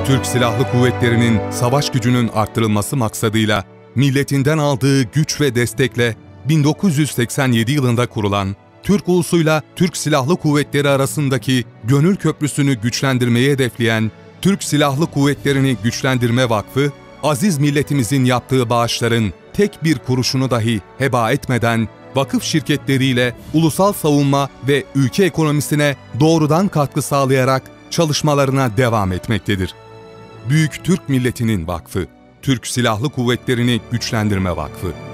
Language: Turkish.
Türk Silahlı Kuvvetleri'nin savaş gücünün arttırılması maksadıyla milletinden aldığı güç ve destekle 1987 yılında kurulan, Türk ulusuyla Türk Silahlı Kuvvetleri arasındaki gönül köprüsünü güçlendirmeyi hedefleyen Türk Silahlı Kuvvetleri'ni Güçlendirme Vakfı, aziz milletimizin yaptığı bağışların tek bir kuruşunu dahi heba etmeden, vakıf şirketleriyle ulusal savunma ve ülke ekonomisine doğrudan katkı sağlayarak çalışmalarına devam etmektedir. Büyük Türk Milletinin Vakfı, Türk Silahlı Kuvvetleri'ni Güçlendirme Vakfı.